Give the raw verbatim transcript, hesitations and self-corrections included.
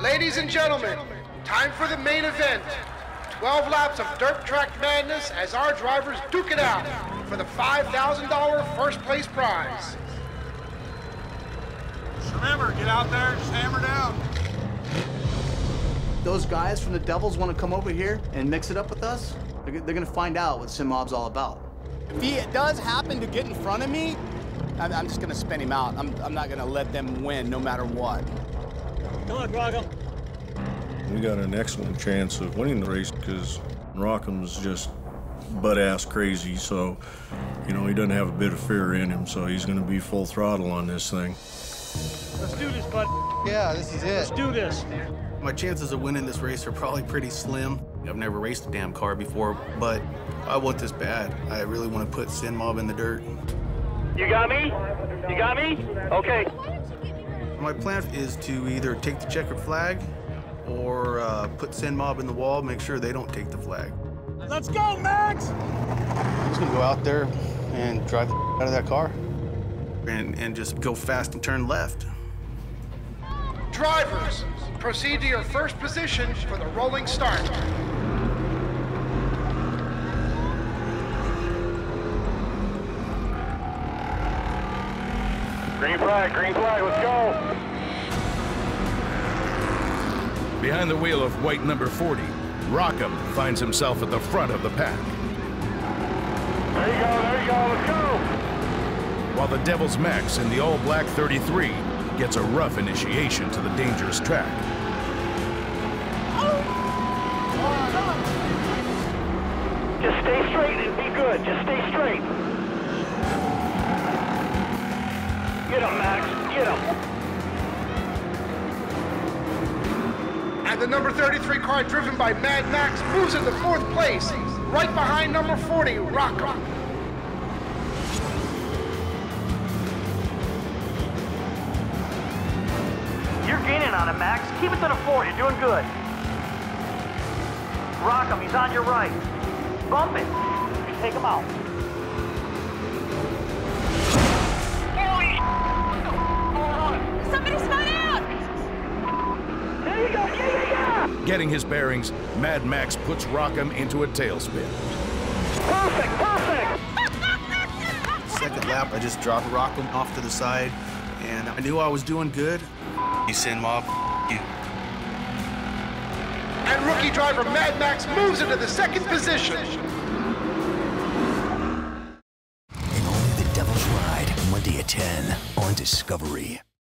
Ladies and gentlemen, time for the main event. twelve laps of dirt track madness as our drivers duke it out for the five thousand dollar first place prize. Just remember, get out there, just hammer down. Those guys from the Devils want to come over here and mix it up with us? They're, they're gonna find out what SimMob's all about. If he does happen to get in front of me, I'm, I'm just gonna spin him out. I'm, I'm not gonna let them win no matter what. Come on, Rockham. We got an excellent chance of winning the race because Rockham's just butt-ass crazy, so, you know, he doesn't have a bit of fear in him, so he's going to be full throttle on this thing. Let's do this, bud. Yeah, this is it. Let's do this. My chances of winning this race are probably pretty slim. I've never raced a damn car before, but I want this bad. I really want to put SimMob in the dirt. You got me? You got me? Okay. My plan is to either take the checkered flag or uh, put SimMob in the wall, make sure they don't take the flag. Let's go, Max! I'm just gonna go out there and drive the out of that car. And, and just go fast and turn left. Drivers, proceed to your first position for the rolling start. Green flag, green flag, let's go! Behind the wheel of white number forty, Rockham finds himself at the front of the pack. There you go, there you go, let's go! While the Devil's Max in the all-black thirty-three gets a rough initiation to the dangerous track. Just stay straight and be good, just stay straight. Get him, Max, get him. And the number thirty-three car driven by Mad Max moves into fourth place, right behind number forty, Rockham. You're gaining on him, Max. Keep it to the four, you're doing good. Rock him, he's on your right. Bump it. Take him out. Somebody spun out! There you go, yeah, yeah, yeah! Getting his bearings, Mad Max puts Rockham into a tailspin. Perfect, perfect! Second lap, I just dropped Rockham off to the side, and I knew I was doing good. You SimMob, you. And rookie driver Mad Max moves into the second position. And only the Devil's Ride, Monday at ten on Discovery.